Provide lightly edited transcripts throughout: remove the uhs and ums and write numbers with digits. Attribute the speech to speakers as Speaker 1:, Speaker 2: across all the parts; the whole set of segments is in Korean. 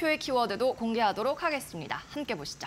Speaker 1: 대표의 키워드도 공개하도록 하겠습니다. 함께 보시죠.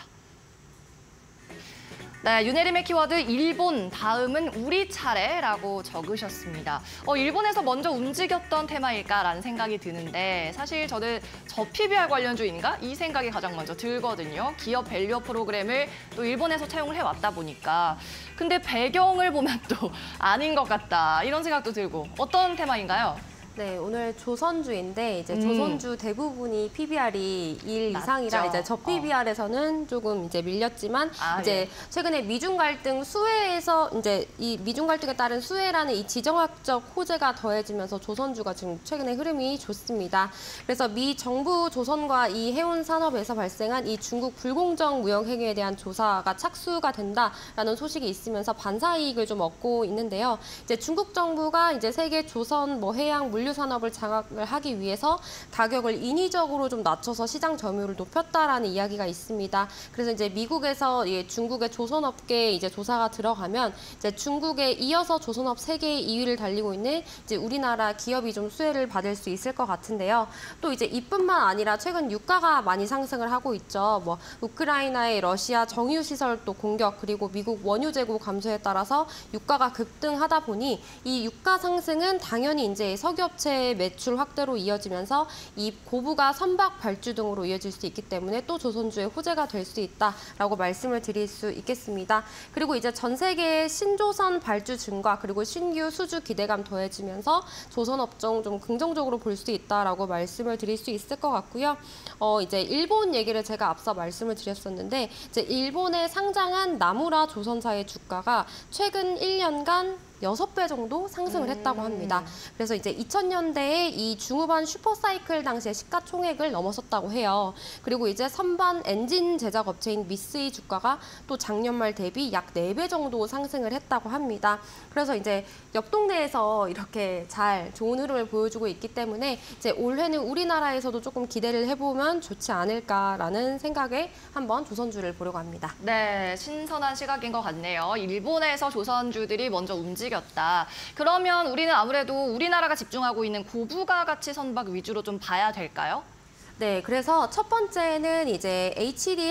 Speaker 1: 네, 윤혜림의 키워드 일본, 다음은 우리 차례라고 적으셨습니다. 일본에서 먼저 움직였던 테마일까라는 생각이 드는데 사실 저는 저 PBR 관련주인가? 이 생각이 가장 먼저 들거든요. 기업 밸류어 프로그램을 또 일본에서 채용을 해왔다 보니까. 근데 배경을 보면 또 아닌 것 같다 이런 생각도 들고 어떤 테마인가요?
Speaker 2: 네, 오늘 조선주인데 이제 조선주 대부분이 PBR이 1 이상이라 이제 저 PBR에서는 조금 이제 밀렸지만 이제 최근에 미중 갈등 수혜에서 이제 이 미중 갈등에 따른 수혜라는 이 지정학적 호재가 더해지면서 조선주가 지금 최근에 흐름이 좋습니다. 그래서 미 정부 조선과 이 해운 산업에서 발생한 이 중국 불공정 무역 행위에 대한 조사가 착수가 된다라는 소식이 있으면서 반사 이익을 좀 얻고 있는데요. 이제 중국 정부가 이제 세계 조선 해양 물류 산업을 장악을 하기 위해서 가격을 인위적으로 좀 낮춰서 시장 점유율을 높였다라는 이야기가 있습니다. 그래서 이제 미국에서 중국의 조선업계 이제 조사가 들어가면 이제 중국에 이어서 조선업 세계 2위를 달리고 있는 이제 우리나라 기업이 좀 수혜를 받을 수 있을 것 같은데요. 또 이제 이뿐만 아니라 최근 유가가 많이 상승을 하고 있죠. 우크라이나의 러시아 정유 시설 또 공격 그리고 미국 원유 재고 감소에 따라서 유가가 급등하다 보니 이 유가 상승은 당연히 이제 석유 업체의 매출 확대로 이어지면서 이 고부가 선박 발주 등으로 이어질 수 있기 때문에 또 조선주의 호재가 될 수 있다라고 말씀을 드릴 수 있겠습니다. 그리고 이제 전 세계의 신조선 발주 증가 그리고 신규 수주 기대감 더해지면서 조선 업종 좀 긍정적으로 볼 수 있다라고 말씀을 드릴 수 있을 것 같고요. 이제 일본 얘기를 제가 앞서 말씀을 드렸었는데 이제 일본에 상장한 나무라 조선사의 주가가 최근 1년간 6배 정도 상승을 했다고 합니다. 그래서 이제 2000년대에 이 중후반 슈퍼사이클 당시에 시가총액을 넘어섰다고 해요. 그리고 이제 선반 엔진 제작 업체인 미쓰이 주가가 또 작년 말 대비 약 4배 정도 상승을 했다고 합니다. 그래서 이제 옆 동네에서 이렇게 잘 좋은 흐름을 보여주고 있기 때문에 이제 올해는 우리나라에서도 조금 기대를 해보면 좋지 않을까라는 생각에 한번 조선주를 보려고 합니다.
Speaker 1: 네, 신선한 시각인 것 같네요. 일본에서 조선주들이 먼저 움직였다. 그러면 우리는 아무래도 우리나라가 집중하고 있는 고부가 가치 선박 위주로 좀 봐야 될까요?
Speaker 2: 네, 그래서 첫 번째는 이제 HD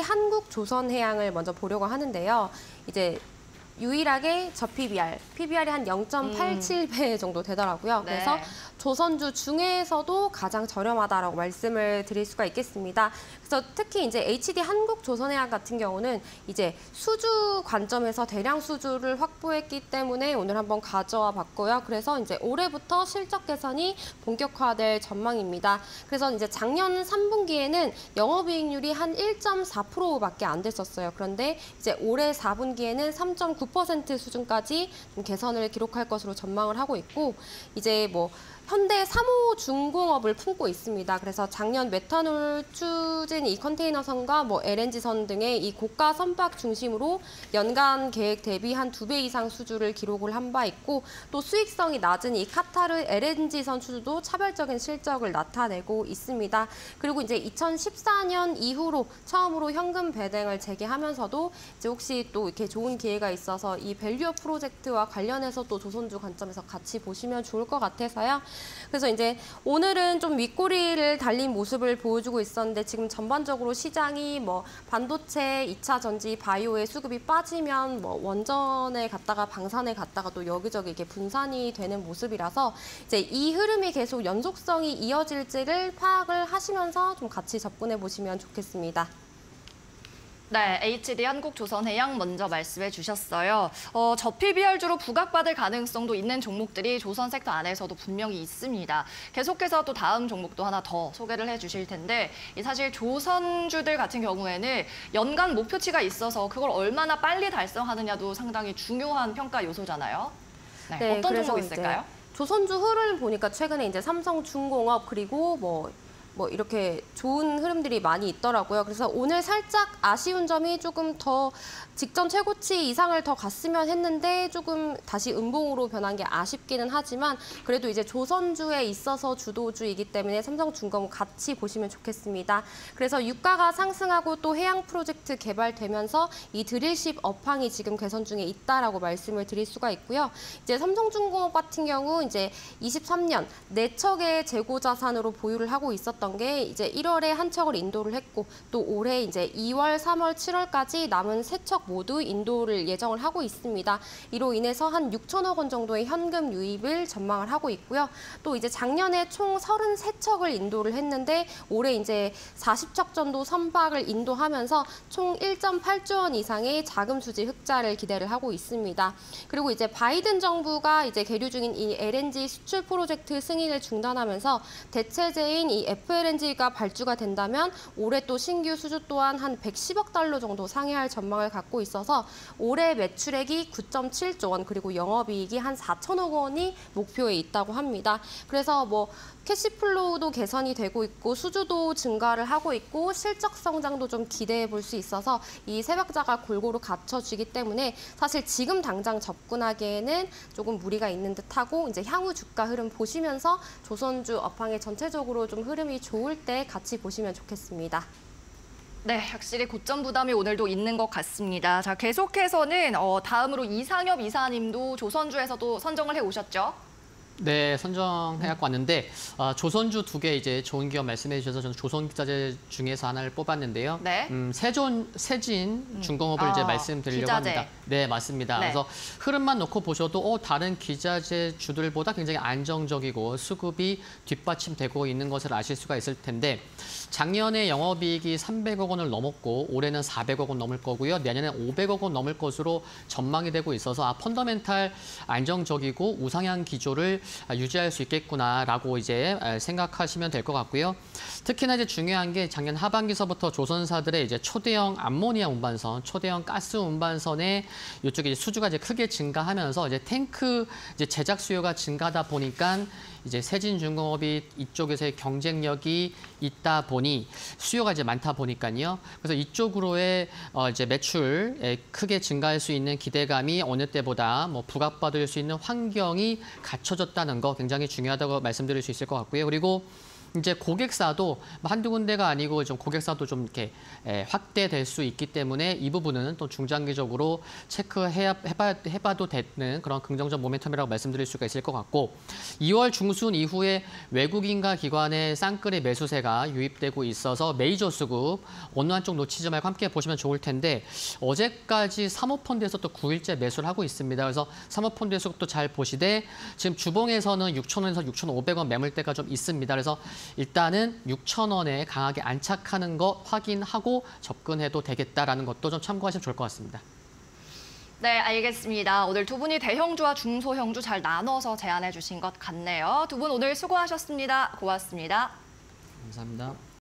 Speaker 2: 한국조선해양을 먼저 보려고 하는데요. 이제 유일하게 저 PBR이 한 0.87배 정도 되더라고요.
Speaker 1: 네.
Speaker 2: 그래서 조선주 중에서도 가장 저렴하다라고 말씀을 드릴 수가 있겠습니다. 그래서 특히 이제 HD 한국조선해양 같은 경우는 이제 수주 관점에서 대량 수주를 확보했기 때문에 오늘 한번 가져와 봤고요. 그래서 이제 올해부터 실적 개선이 본격화될 전망입니다. 그래서 이제 작년 3분기에는 영업이익률이 한 1.4%밖에 안 됐었어요. 그런데 이제 올해 4분기에는 3.9% 수준까지 좀 개선을 기록할 것으로 전망을 하고 있고 이제 현대 3호 중공업을 품고 있습니다. 그래서 작년 메탄올 추진 이 컨테이너선과 LNG선 등의 이 고가 선박 중심으로 연간 계획 대비 한 2배 이상 수주를 기록을 한 바 있고 또 수익성이 낮은 이 카타르 LNG선 수주도 차별적인 실적을 나타내고 있습니다. 그리고 이제 2014년 이후로 처음으로 현금 배당을 재개하면서도 이제 혹시 또 이렇게 좋은 기회가 있어서 이 밸류업 프로젝트와 관련해서 또 조선주 관점에서 같이 보시면 좋을 것 같아서요. 그래서 이제 오늘은 좀 윗꼬리를 달린 모습을 보여주고 있었는데 지금 전반적으로 시장이 반도체, 2차 전지, 바이오의 수급이 빠지면 원전에 갔다가 방산에 갔다가 또 여기저기 이렇게 분산이 되는 모습이라서 이제 이 흐름이 계속 연속성이 이어질지를 파악을 하시면서 좀 같이 접근해 보시면 좋겠습니다.
Speaker 1: 네, HD 한국조선해양 먼저 말씀해 주셨어요. 저 PBR주로 부각받을 가능성도 있는 종목들이 조선 섹터 안에서도 분명히 있습니다. 계속해서 또 다음 종목도 하나 더 소개를 해 주실 텐데 사실 조선주들 같은 경우에는 연간 목표치가 있어서 그걸 얼마나 빨리 달성하느냐도 상당히 중요한 평가 요소잖아요. 네, 어떤 종목 있을까요?
Speaker 2: 조선주 흐름을 보니까 최근에 이제 삼성중공업 그리고 이렇게 좋은 흐름들이 많이 있더라고요. 그래서 오늘 살짝 아쉬운 점이 조금 더 직전 최고치 이상을 더 갔으면 했는데 조금 다시 음봉으로 변한 게 아쉽기는 하지만 그래도 이제 조선주에 있어서 주도주이기 때문에 삼성중공업 같이 보시면 좋겠습니다. 그래서 유가가 상승하고 또 해양 프로젝트 개발되면서 이 드릴십 업황이 지금 개선 중에 있다라고 말씀을 드릴 수가 있고요. 이제 삼성중공업 같은 경우 이제 23년 4척의 재고 자산으로 보유를 하고 있었던 있었던 게 이제 1월에 한 척을 인도를 했고 또 올해 이제 2월, 3월, 7월까지 남은 3척 모두 인도를 예정을 하고 있습니다. 이로 인해서 한 6천억 원 정도의 현금 유입을 전망을 하고 있고요. 또 이제 작년에 총 33척을 인도를 했는데 올해 이제 40척 정도 선박을 인도하면서 총 1.8조 원 이상의 자금 수지 흑자를 기대를 하고 있습니다. 그리고 이제 바이든 정부가 이제 계류 중인 이 LNG 수출 프로젝트 승인을 중단하면서 대체제인 이 FLNG가 발주가 된다면 올해 또 신규 수주 또한 한 110억 달러 정도 상회할 전망을 갖고 있어서 올해 매출액이 9.7조 원 그리고 영업이익이 한 4천억 원이 목표에 있다고 합니다. 그래서 뭐 캐시플로우도 개선이 되고 있고 수주도 증가를 하고 있고 실적 성장도 좀 기대해 볼 수 있어서 이 세 박자가 골고루 갖춰지기 때문에 사실 지금 당장 접근하기에는 조금 무리가 있는 듯하고 이제 향후 주가 흐름 보시면서 조선주 업황의 전체적으로 좀 흐름이 좋을 때 같이 보시면 좋겠습니다.
Speaker 1: 네, 확실히 고점 부담이 오늘도 있는 것 같습니다. 자, 계속해서는 다음으로 이상엽 이사님도 조선주에서도 선정을 해오셨죠?
Speaker 3: 네, 선정해갖고 왔는데 조선주 2개 이제 좋은 기업 말씀해 주셔서 저는 조선기자재 중에서 하나를 뽑았는데요.
Speaker 1: 네.
Speaker 3: 세진 중공업을 이제 말씀드리려고
Speaker 1: 기자재.
Speaker 3: 합니다. 네, 맞습니다.
Speaker 1: 네.
Speaker 3: 그래서 흐름만 놓고 보셔도 다른 기자재 주들보다 굉장히 안정적이고 수급이 뒷받침되고 있는 것을 아실 수가 있을 텐데 작년에 영업이익이 300억 원을 넘었고 올해는 400억 원 넘을 거고요. 내년에는 500억 원 넘을 것으로 전망이 되고 있어서 펀더멘탈 안정적이고 우상향 기조를 유지할 수 있겠구나라고 이제 생각하시면 될 것 같고요. 특히나 이제 중요한 게 작년 하반기서부터 조선사들의 이제 초대형 암모니아 운반선, 초대형 가스 운반선에 이쪽에 이제 수주가 이제 크게 증가하면서 이제 탱크 이제 제작 수요가 증가하다 보니까 이제 세진중공업이 이쪽에서의 경쟁력이 있다 보니 수요가 이제 많다 보니까요. 그래서 이쪽으로의 이제 매출 크게 증가할 수 있는 기대감이 어느 때보다 뭐 부각받을 수 있는 환경이 갖춰졌다는 거 굉장히 중요하다고 말씀드릴 수 있을 것 같고요. 그리고 이제 고객사도 한두 군데가 아니고 좀 고객사도 좀 이렇게 확대될 수 있기 때문에 이 부분은 또 중장기적으로 체크해봐도 되는 그런 긍정적 모멘텀이라고 말씀드릴 수가 있을 것 같고 2월 중순 이후에 외국인과 기관의 쌍끌이 매수세가 유입되고 있어서 메이저 수급 어느 한쪽 놓치지 말고 함께 보시면 좋을 텐데 어제까지 사모펀드에서 또 9일째 매수를 하고 있습니다. 그래서 사모펀드의 수급도 잘 보시되 지금 주봉에서는 6,000원에서 6,500원 매물대가 좀 있습니다. 그래서 일단은 6,000원에 강하게 안착하는 거 확인하고 접근해도 되겠다라는 것도 좀 참고하시면 좋을 것 같습니다.
Speaker 1: 네, 알겠습니다. 오늘 두 분이 대형주와 중소형주 잘 나눠서 제안해 주신 것 같네요. 두 분 오늘 수고하셨습니다. 고맙습니다.
Speaker 3: 감사합니다.